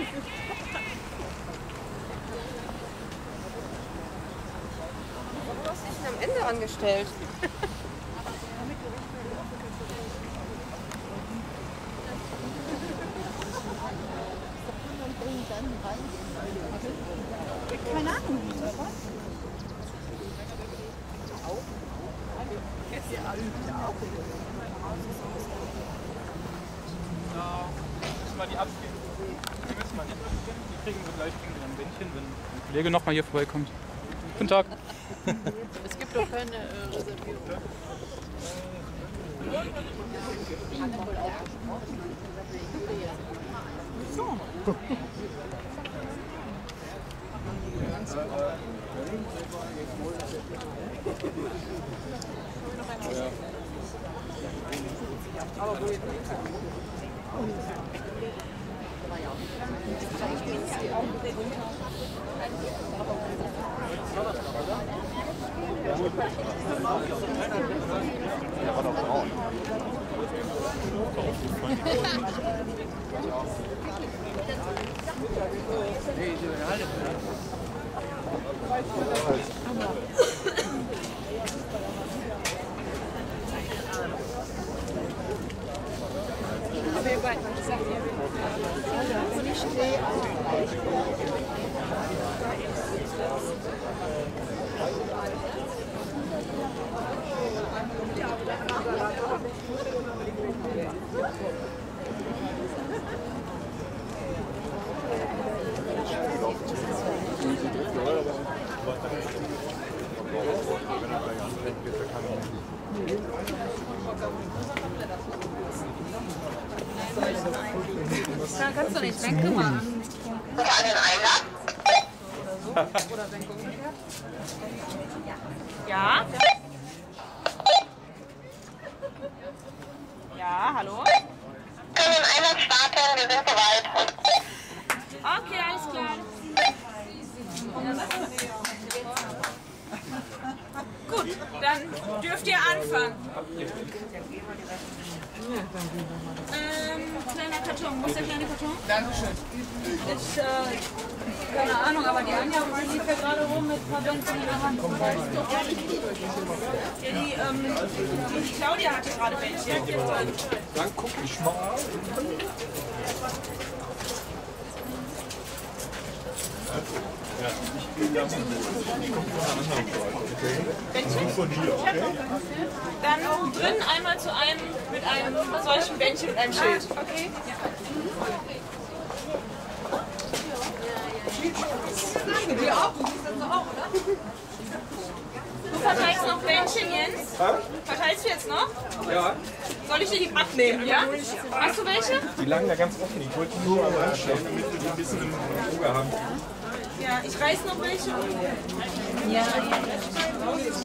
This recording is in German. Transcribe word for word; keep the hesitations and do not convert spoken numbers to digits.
Du hast dich am Ende angestellt. Keine Ahnung, wie das war. Ja, müssen wir die abgeben. Die müssen wir nicht abgeben. Die kriegen wir gleich kriegen wir ein Bändchen, wenn ein Kollege noch mal hier vorbeikommt. Guten Tag. Es gibt doch keine äh, Reservierung. So. Der war doch braun. Da kannst du nicht Senke machen. Oder einen Einlass? Oder Senke umgekehrt. Ja? Ja, hallo? Können Einlass starten, wir sind soweit. Okay, alles klar. Gut, dann dürft ihr anfangen. Ähm, kleiner Karton. Wo ist der kleine Karton? Dankeschön. Ich, äh, keine Ahnung, aber die Anja lief ja gerade rum mit ein paar Bändchen in der Hand. Ja, die, ähm, die Claudia hatte gerade Bändchen. Dann guck ich mal. Ja, ich gehe lassen. Ich komme von einer anderen Seite. Okay? Bändchen? Von hier, okay? Dann drin einmal zu einem mit einem solchen Bändchen und einem Schild. Okay? Die auch, du siehst das doch auch, oder? Du verteilst noch Bändchen, Jens? Verteilst du jetzt noch? Ja. Soll ich dir die abnehmen, ja? Hast du welche? Die lagen da ganz offen. Ich wollte nur mal anschauen, damit wir die ein bisschen im Auge haben. Ja, ich reiß noch welche. Ja.